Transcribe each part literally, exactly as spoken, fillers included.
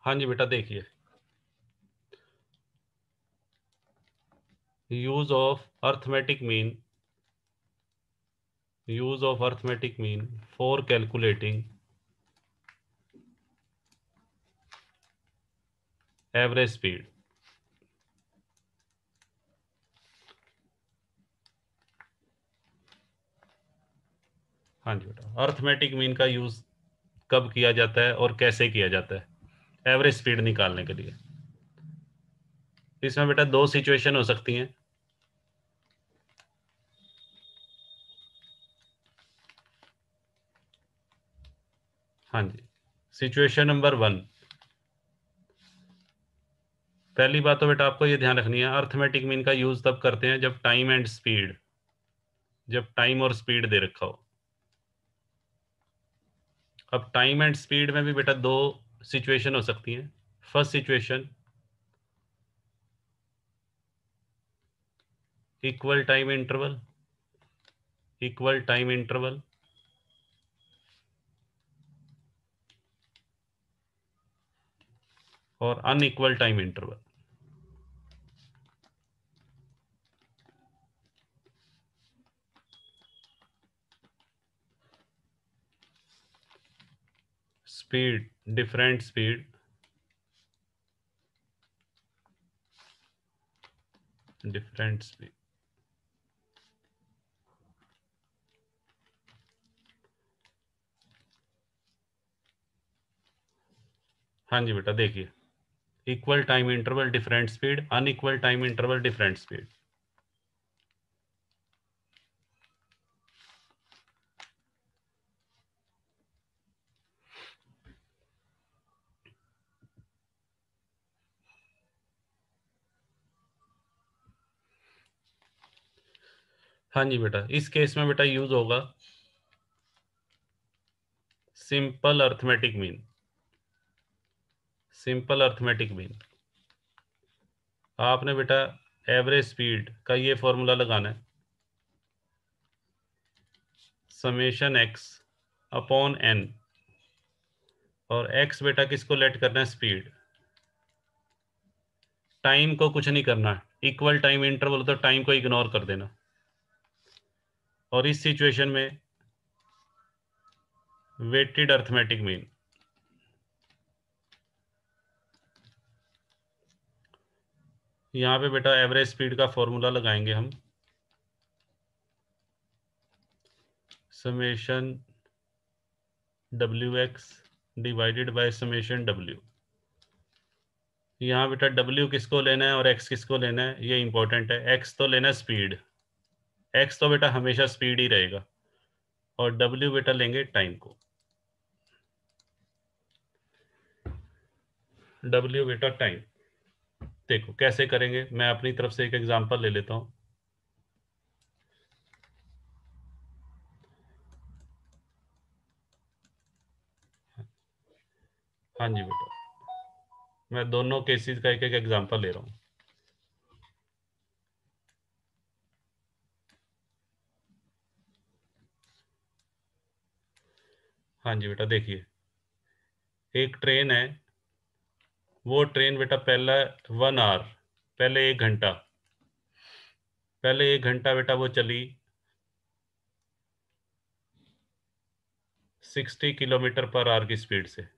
हाँ जी बेटा देखिए, use of arithmetic mean, use of arithmetic mean for calculating average speed. हाँ जी बेटा, अर्थमेटिक मीन का यूज कब किया जाता है और कैसे किया जाता है एवरेज स्पीड निकालने के लिए। इसमें बेटा दो सिचुएशन हो सकती हैं। हाँ जी, सिचुएशन नंबर वन, पहली बात तो बेटा आपको ये ध्यान रखनी है, अर्थमेटिक मीन का यूज तब करते हैं जब टाइम एंड स्पीड, जब टाइम और स्पीड दे रखा हो। अब टाइम एंड स्पीड में भी बेटा दो सिचुएशन हो सकती हैं। First situation, equal time interval, equal time interval, और unequal time interval. Speed, different speed, different speed. हाँ जी बेटा देखिए, equal time interval different speed, unequal time interval different speed. हाँ जी बेटा, इस केस में बेटा यूज होगा simple arithmetic mean, simple arithmetic mean. आपने बेटा एवरेज स्पीड का ये फॉर्मूला लगाना है, समेशन एक्स अपॉन एन, और एक्स बेटा किसको लेट करना है, स्पीड। टाइम को कुछ नहीं करना, इक्वल टाइम इंटरवल तो टाइम को इग्नोर कर देना। और इस सिचुएशन में वेटेड अर्थमेटिक मीन, यहां पे बेटा एवरेज स्पीड का फॉर्मूला लगाएंगे हम, summation W X divided by summation W. यहाँ बेटा डब्ल्यू किसको लेना है और एक्स किसको लेना है, ये इंपॉर्टेंट है। एक्स तो लेना है स्पीड, एक्स तो बेटा हमेशा स्पीड ही रहेगा, और डब्ल्यू बेटा लेंगे टाइम को। डब्ल्यू बेटा टाइम। देखो कैसे करेंगे, मैं अपनी तरफ से एक एग्जांपल ले लेता हूँ। हाँ जी बेटा, मैं दोनों केसेस का एक एक एग्जांपल ले रहा हूँ। हाँ जी बेटा देखिए, एक ट्रेन है, वो ट्रेन बेटा पहला वन आवर, पहले एक घंटा, पहले एक घंटा बेटा वो चली सिक्सटी किलोमीटर पर आवर की स्पीड से।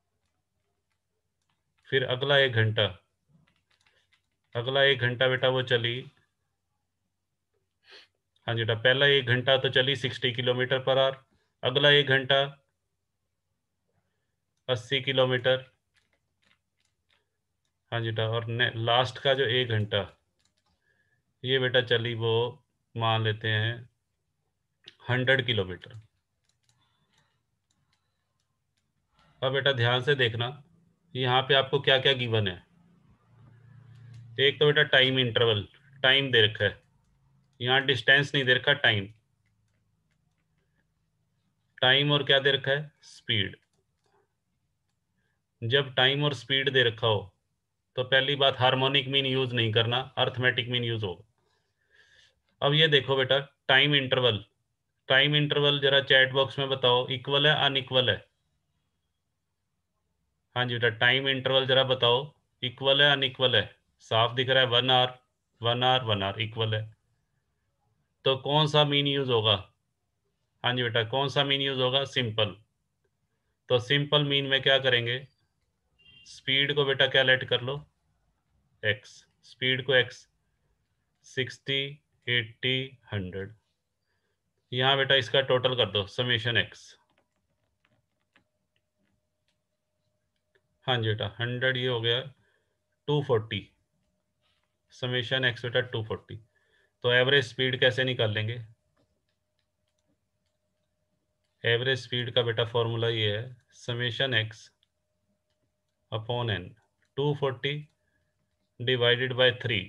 फिर अगला एक घंटा, अगला एक घंटा बेटा वो चली, हाँ जी बेटा पहला एक घंटा तो चली सिक्सटी किलोमीटर पर आवर, अगला एक घंटा अस्सी किलोमीटर। हाँ जी बेटा, और लास्ट का जो एक घंटा, ये बेटा चली वो, मान लेते हैं हंड्रेड किलोमीटर। अब बेटा ध्यान से देखना, यहाँ पे आपको क्या क्या गिवन है। एक तो बेटा टाइम इंटरवल, टाइम दे रखा है, यहाँ डिस्टेंस नहीं दे रखा, टाइम, टाइम और क्या दे रखा है, स्पीड। जब टाइम और स्पीड दे रखा हो तो पहली बात हार्मोनिक मीन यूज नहीं करना, अर्थमेटिक मीन यूज होगा। अब ये देखो बेटा टाइम इंटरवल, टाइम इंटरवल जरा चैट बॉक्स में बताओ, इक्वल है अनइक्वल है। हाँ जी बेटा, टाइम इंटरवल जरा बताओ, इक्वल है अनइक्वल है? साफ दिख रहा है, one hour one hour one hour equal है। तो कौन सा मीन यूज होगा? हाँ जी बेटा, कौन सा मीन यूज होगा? सिंपल। तो सिंपल मीन में क्या करेंगे, स्पीड को बेटा क्या लेट कर लो, एक्स। स्पीड को एक्स, सिक्सटी, एट्टी, हंड्रेड। यहाँ बेटा इसका टोटल कर दो, समेशन एक्स। हाँ जी बेटा, हंड्रेड ये हो गया टू फोर्टी, समेशन एक्स बेटा टू फोर्टी। तो एवरेज स्पीड कैसे निकाल लेंगे? एवरेज स्पीड का बेटा फॉर्मूला ये है, summation x upon n, two forty divided by three,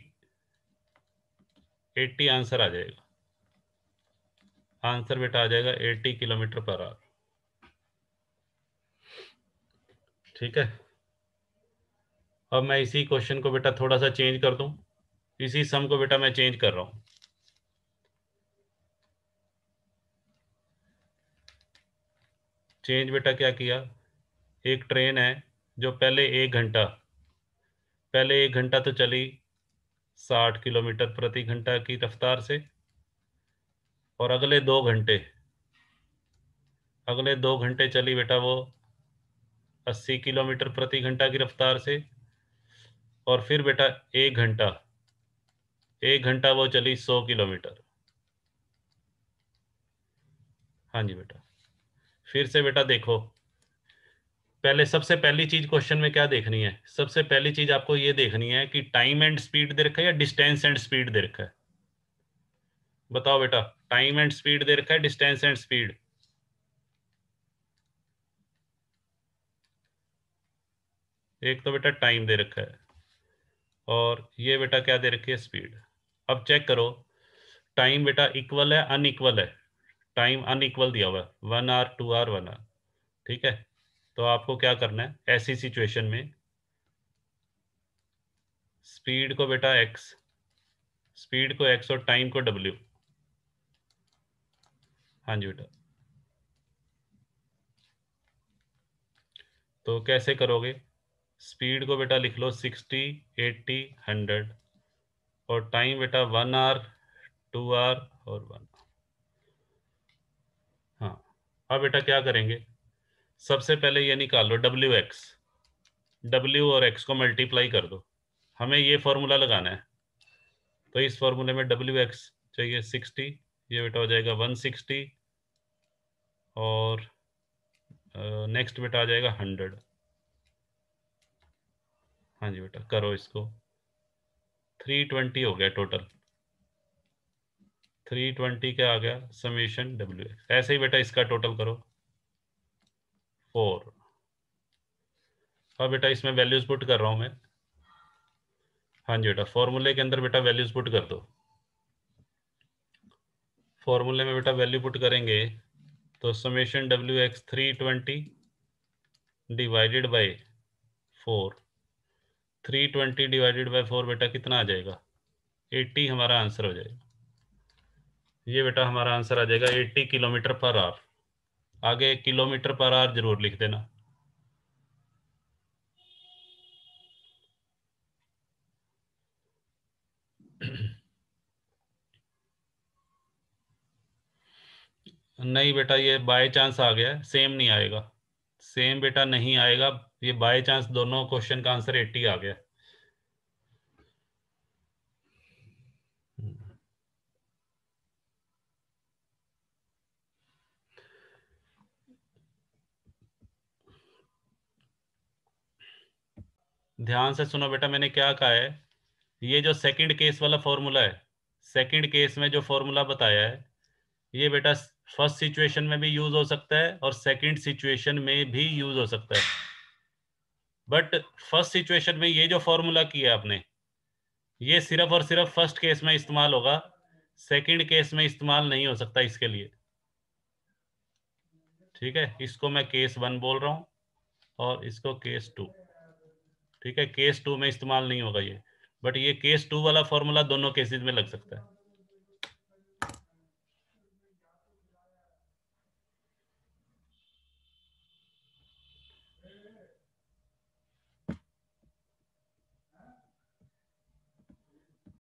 eighty answer आ जाएगा। आंसर बेटा आ जाएगा एट्टी किलोमीटर पर आवर। ठीक है, अब मैं इसी क्वेश्चन को बेटा थोड़ा सा चेंज कर दूं, इसी सम को बेटा मैं चेंज कर रहा हूं। चेंज बेटा क्या किया, एक ट्रेन है जो पहले एक घंटा पहले एक घंटा तो चली साठ किलोमीटर प्रति घंटा की रफ्तार से, और अगले दो घंटे अगले दो घंटे चली बेटा वो अस्सी किलोमीटर प्रति घंटा की रफ्तार से, और फिर बेटा एक घंटा एक घंटा वो चली सौ किलोमीटर। हाँ जी बेटा, फिर से बेटा देखो, पहले सबसे पहली चीज क्वेश्चन में क्या देखनी है, सबसे पहली चीज आपको ये देखनी है कि टाइम एंड स्पीड दे रखा है या डिस्टेंस एंड स्पीड दे रखा है? बताओ बेटा, टाइम एंड स्पीड दे रखा है, डिस्टेंस एंड स्पीड? एक तो बेटा टाइम दे रखा है, और ये बेटा क्या दे रखी है, स्पीड। अब चेक करो, टाइम बेटा इक्वल है अनइक्वल है? टाइम अनइक्वल दिया हुआ है, one hour two hour one hour. ठीक है, तो आपको क्या करना है ऐसी सिचुएशन में, स्पीड को बेटा एक्स स्पीड को एक्स और टाइम को डब्ल्यू। हाँ जी बेटा, तो कैसे करोगे, स्पीड को बेटा लिख लो सिक्सटी, एट्टी, हंड्रेड, और टाइम बेटा वन आवर टू आवर और वन। हाँ, अब बेटा क्या करेंगे, सबसे पहले ये निकाल लो डब्ल्यू एक्स, डब्ल्यू और एक्स को मल्टीप्लाई कर दो, हमें ये फॉर्मूला लगाना है। तो इस फॉर्मूले में डब्ल्यू एक्स चाहिए सिक्सटी, ये बेटा हो जाएगा वन सिक्सटी, और नेक्स्ट बेटा आ जाएगा हंड्रेड। हाँ जी बेटा, करो इसको, थ्री ट्वेंटी हो गया टोटल, थ्री ट्वेंटी क्या आ गया, समेशन डब्ल्यू एक्स। ऐसे ही बेटा इसका टोटल करो, फोर। अब बेटा इसमें वैल्यूज पुट कर रहा हूँ मैं। हाँ जी बेटा, फॉर्मूले के अंदर बेटा वैल्यूज पुट कर दो। फॉर्मूले में बेटा वैल्यू पुट करेंगे तो summation W x three twenty divided by four, three twenty divided by four बेटा कितना आ जाएगा, एट्टी हमारा आंसर हो जाएगा। ये बेटा हमारा आंसर आ जाएगा एट्टी किलोमीटर पर आवर। आगे किलोमीटर पर आवर जरूर लिख देना। नहीं बेटा, ये बाय चांस आ गया है, सेम नहीं आएगा, सेम बेटा नहीं आएगा, ये बाय चांस दोनों क्वेश्चन का आंसर एट्टी आ गया। ध्यान से सुनो बेटा, मैंने क्या कहा है, ये जो सेकंड केस वाला फॉर्मूला है, सेकंड केस में जो फॉर्मूला बताया है, ये बेटा फर्स्ट सिचुएशन में भी यूज हो सकता है और सेकंड सिचुएशन में भी यूज हो सकता है। बट फर्स्ट सिचुएशन में ये जो फॉर्मूला किया आपने, ये सिर्फ और सिर्फ फर्स्ट केस में इस्तेमाल होगा, सेकंड केस में इस्तेमाल नहीं हो सकता इसके लिए। ठीक है, इसको मैं केस वन बोल रहा हूँ और इसको केस टू। ठीक है, केस टू में इस्तेमाल नहीं होगा ये, बट ये केस टू वाला फॉर्मूला दोनों केसेस में लग सकता है।